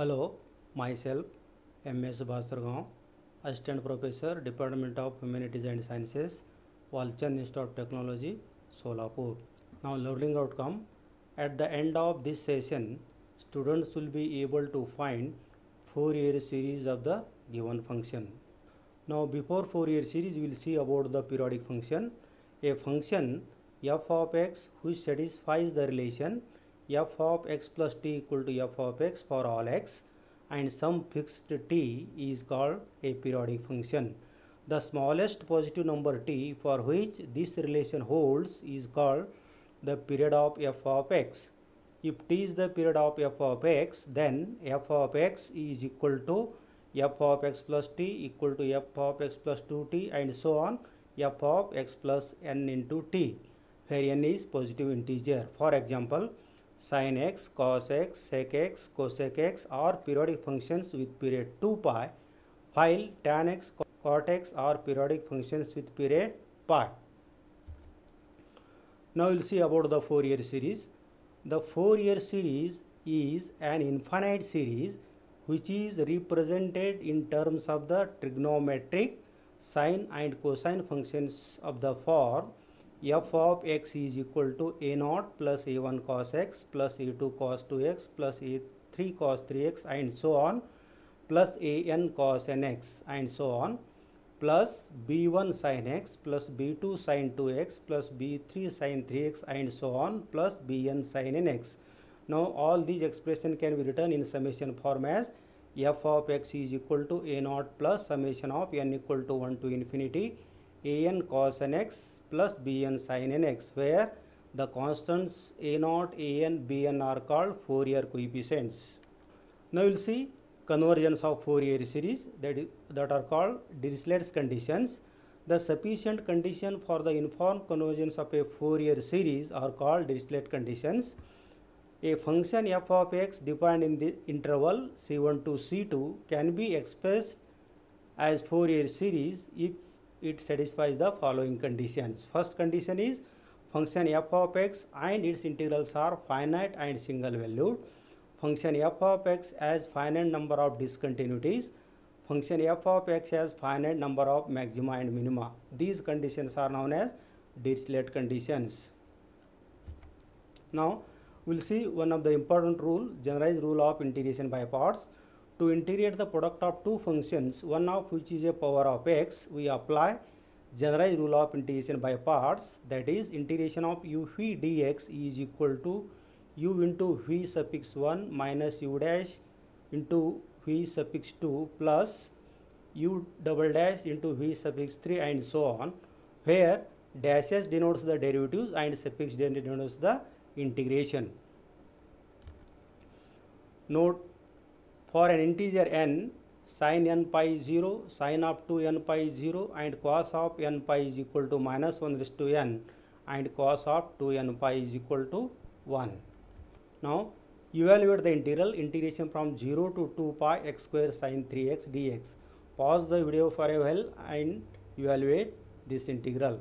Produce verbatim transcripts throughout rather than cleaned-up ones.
Hello, myself M S Basargaon, Assistant Professor, Department of Humanities and Sciences, Walchand Institute of Technology, Solapur. Now, learning outcome. At the end of this session, students will be able to find Fourier series of the given function. Now, before Fourier series, we will see about the periodic function. A function f of x which satisfies the relation f of x plus t equal to f of x for all x and some fixed t is called a periodic function. The smallest positive number t for which this relation holds is called the period of f of x. If t is the period of f of x, then f of x is equal to f of x plus t equal to f of x plus two t and so on, f of x plus n into t, where n is positive integer. For example, sin x, cos x, sec x, cosec x are periodic functions with period two pi, while tan x, cot x are periodic functions with period pi. Now we will see about the Fourier series. The Fourier series is an infinite series which is represented in terms of the trigonometric sine and cosine functions of the form f of x is equal to a naught plus a one cos x plus a two cos two x plus a three cos three x and so on, plus a n cos n x and so on, plus b one sin x plus b two sin two x plus b three sin three x and so on, plus bn sin n x. Now all these expressions can be written in summation form as f of x is equal to a naught plus summation of n equal to one to infinity a n cos n x plus b n sin n x, where the constants a naught, a n, b n are called Fourier coefficients. Now we will see convergence of Fourier series, that, is, that are called Dirichlet's conditions. The sufficient condition for the uniform convergence of a Fourier series are called Dirichlet conditions. A function f of x defined in the interval c one to c two can be expressed as Fourier series if it satisfies the following conditions. First condition is function f of x and its integrals are finite and single valued. Function f of x has finite number of discontinuities. Function f of x has finite number of maxima and minima. These conditions are known as Dirichlet conditions. Now we will see one of the important rule, generalized rule of integration by parts. To integrate the product of two functions, one of which is a power of x, we apply generalized rule of integration by parts, that is integration of u phi dx is equal to u into v suffix one minus u dash into v suffix two plus u double dash into v suffix three and so on, where dashes denotes the derivatives and suffix denotes the integration. Note, for an integer n, sin n pi is zero, sin of two n pi is zero and cos of n pi is equal to minus one raised to n and cos of two n pi is equal to one. Now evaluate the integral, integration from zero to two pi x square sin three x dx. Pause the video for a while and evaluate this integral.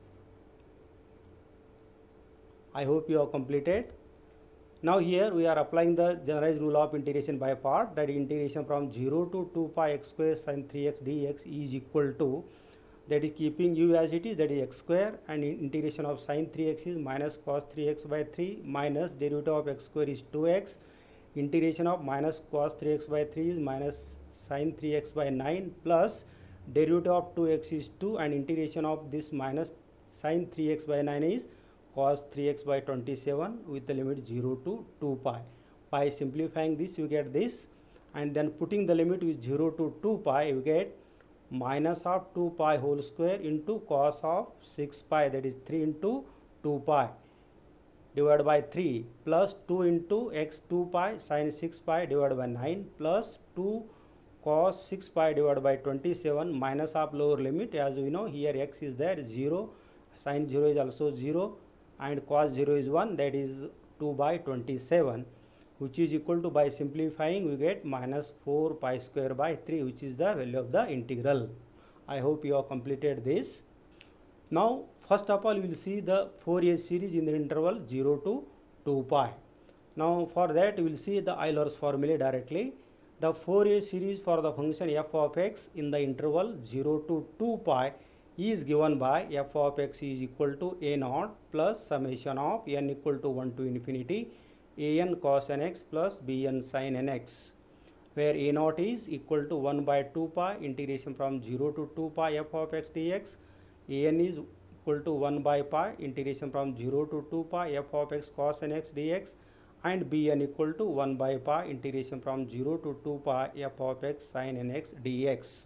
I hope you have completed. Now here we are applying the generalized rule of integration by part, that integration from zero to two pi x square sin three x dx is equal to, that is keeping u as it is, that is x square, and integration of sin three x is minus cos three x by three minus derivative of x square is two x, integration of minus cos three x by three is minus sin three x by nine plus derivative of two x is two and integration of this minus sin three x by nine is cos three x by twenty-seven with the limit zero to two pi. By simplifying this you get this, and then putting the limit with zero to two pi you get minus of two pi whole square into cos of six pi, that is three into two pi divided by three plus two into x two pi sin six pi divided by nine plus two cos six pi divided by twenty-seven minus of lower limit, as we know here x is there zero, sin zero is also zero and cos zero is one, that is two by twenty-seven, which is equal to, by simplifying we get minus four pi square by three, which is the value of the integral. I hope you have completed this. Now first of all we will see the Fourier series in the interval zero to two pi. Now for that we will see the Euler's formula directly. The Fourier series for the function f of x in the interval zero to two pi is given by f of x is equal to a naught plus summation of n equal to one to infinity a n cos nx plus b n sin nx, where a naught is equal to one by two pi integration from zero to two pi f of x dx, a n is equal to one by pi integration from zero to two pi f of x cos nx dx, and bn equal to one by pi integration from zero to two pi f of x sin nx dx.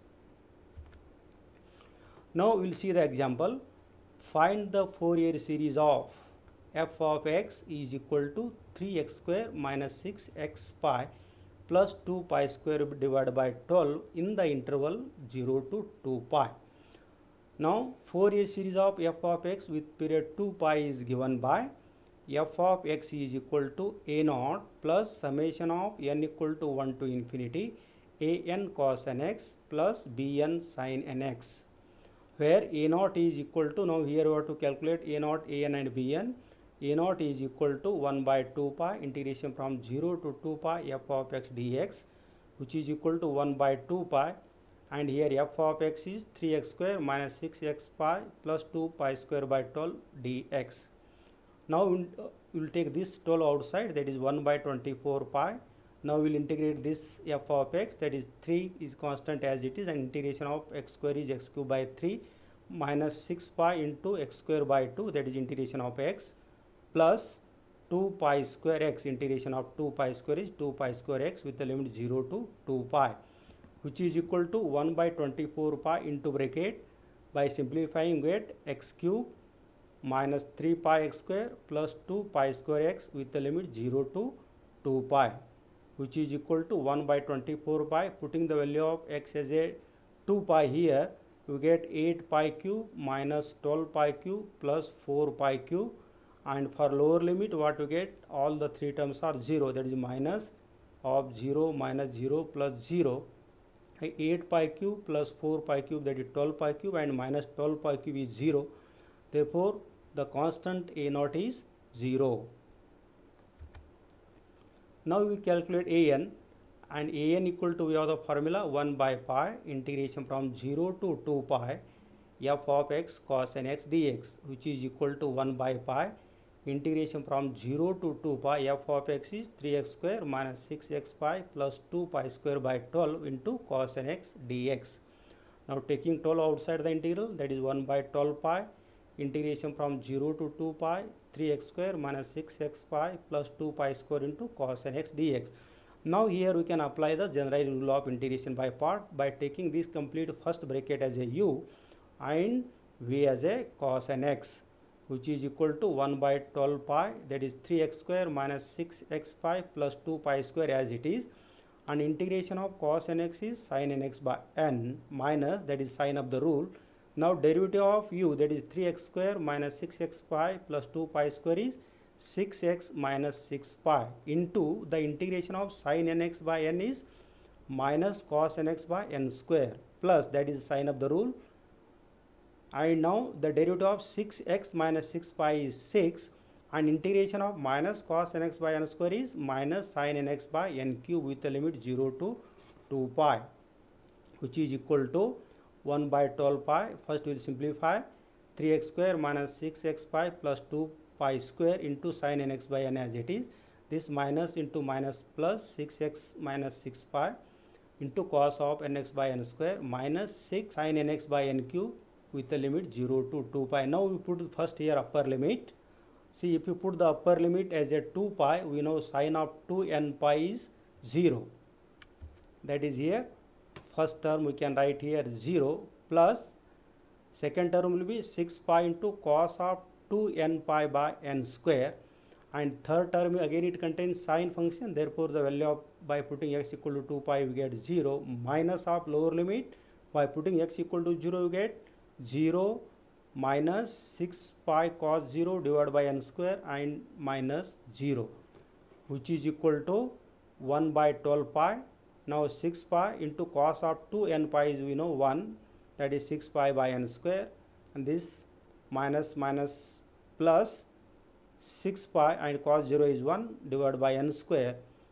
Now we will see the example. Find the Fourier series of f of x is equal to three x square minus six x pi plus two pi square divided by twelve in the interval zero to two pi. Now Fourier series of f of x with period two pi is given by f of x is equal to a naught plus summation of n equal to one to infinity a n cos nx plus b n sin nx, where a naught is equal to, now here we have to calculate a naught, a n and b n. A naught is equal to one by two pi integration from zero to two pi f of x dx, which is equal to one by two pi, and here f of x is three x square minus six x pi plus two pi square by twelve dx. Now we will take this twelve outside, that is one by twenty-four pi. Now we will integrate this f of x, that is three is constant as it is, and integration of x square is x cube by three minus six pi into x square by two, that is integration of x, plus two pi square x, integration of two pi square is two pi square x with the limit zero to two pi, which is equal to one by twenty-four pi into bracket, by simplifying get x cube minus three pi x square plus two pi square x with the limit zero to two pi, which is equal to one by twenty-four pi. Putting the value of x as a two pi here, you get eight pi cube minus twelve pi cube plus four pi cube, and for lower limit what you get, all the three terms are zero, that is minus of zero minus zero plus zero, eight pi cube plus four pi cube, that is twelve pi cube, and minus twelve pi cube is zero. Therefore the constant a naught is zero. Now we calculate a n, and a n equal to, we have the formula one by pi integration from zero to two pi f of x cos nx dx, which is equal to one by pi integration from zero to two pi f of x is three x square minus six x pi plus two pi square by twelve into cos nx dx. Now taking twelve outside the integral, that is one by twelve pi integration from zero to two pi three x square minus six x pi plus two pi square into cos nx dx. Now here we can apply the general rule of integration by part by taking this complete first bracket as a u and v as a cos nx, which is equal to one by twelve pi, that is three x square minus six x pi plus two pi square as it is, and integration of cos nx is sin nx by n minus, that is sign of the rule. Now derivative of u, that is three x square minus six x pi plus two pi square is six x minus six pi into the integration of sin nx by n is minus cos nx by n square plus, that is sign of the rule. And now the derivative of six x minus six pi is six, and integration of minus cos nx by n square is minus sin nx by n cube with the limit zero to two pi, which is equal to one by twelve pi. First we will simplify, three x square minus six x pi plus two pi square into sin nx by n as it is, this minus into minus plus six x minus six pi into cos of nx by n square minus six sin nx by n cube with the limit zero to two pi. Now we put first here upper limit. See, if you put the upper limit as a two pi, we know sin of two n pi is zero, that is here first term we can write here zero, plus second term will be six pi into cos of two n pi by n square, and third term again it contains sine function, therefore the value of, by putting x equal to two pi we get zero, minus of lower limit, by putting x equal to zero you get zero minus six pi cos zero divided by n square and minus zero, which is equal to one by twelve pi. Now six pi into cos of two n pi is, we know one, that is six pi by n square, and this minus minus plus six pi and cos zero is one divided by n square,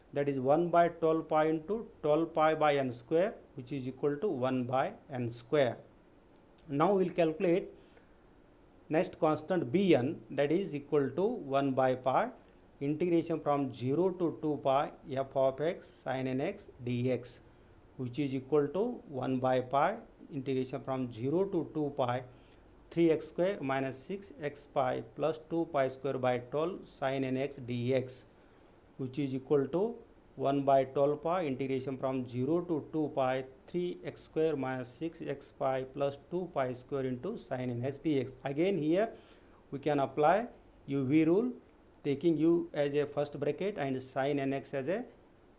that is one by twelve pi into twelve pi by n square, which is equal to one by n square. Now we will calculate next constant Bn, that is equal to one by pi integration from zero to two pi f of x sin nx dx, which is equal to one by pi integration from zero to two pi three x square minus six x pi plus two pi square by twelve sin nx dx, which is equal to one by twelve pi integration from zero to two pi three x square minus six x pi plus two pi square into sin nx dx. Again here we can apply U V rule, taking u as a first bracket and sin nx as a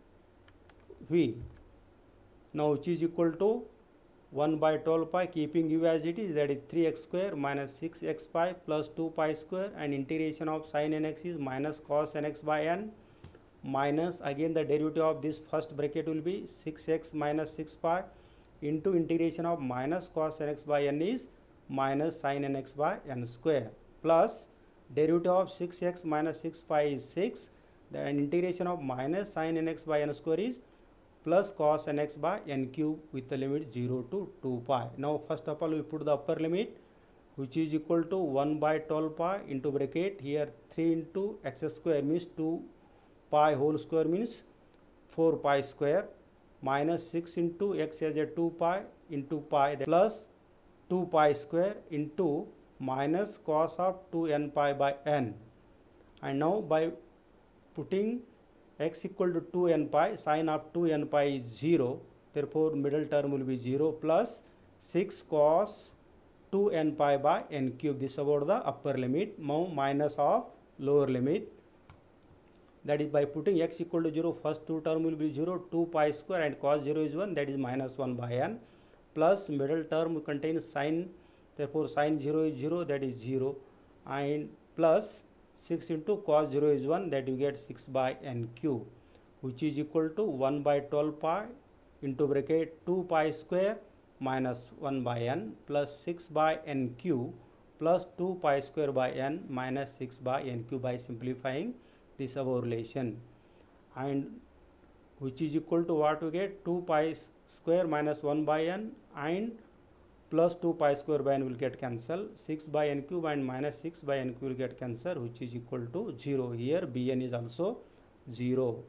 v. Now which is equal to one by twelve pi, keeping u as it is, that is three x square minus six x pi plus two pi square, and integration of sin nx is minus cos nx by n, minus again the derivative of this first bracket will be six x minus six pi into integration of minus cos nx by n is minus sin nx by n square, plus derivative of six x minus six pi is six, then integration of minus sin nx by n square is plus cos nx by n cube with the limit zero to two pi. Now first of all we put the upper limit, which is equal to one by twelve pi into bracket here three into x square means two pi whole square means four pi square minus six into x as a two pi into pi plus two pi square into minus cos of two n pi by n. And now by putting x equal to two n pi, sin of two n pi is zero, therefore middle term will be zero, plus six cos two n pi by n cube. This is about the upper limit. Now minus of lower limit, that is by putting x equal to zero, first two term will be zero, two pi square and cos zero is one, that is minus one by n, plus middle term contains sin, therefore sin zero is zero, that is zero, and plus six into cos zero is one, that you get six by n cube, which is equal to one by twelve pi into bracket two pi square minus one by n plus six by n cube plus two pi square by n minus six by n cube by simplifying this above relation, and which is equal to what we get, two pi square minus one by n and plus two pi square by n will get cancelled, six by n cube and minus six by n cube will get cancelled, which is equal to zero. Here Bn is also zero.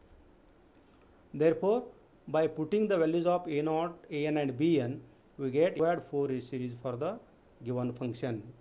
Therefore by putting the values of a naught, an and bn, we get required Fourier series for the given function.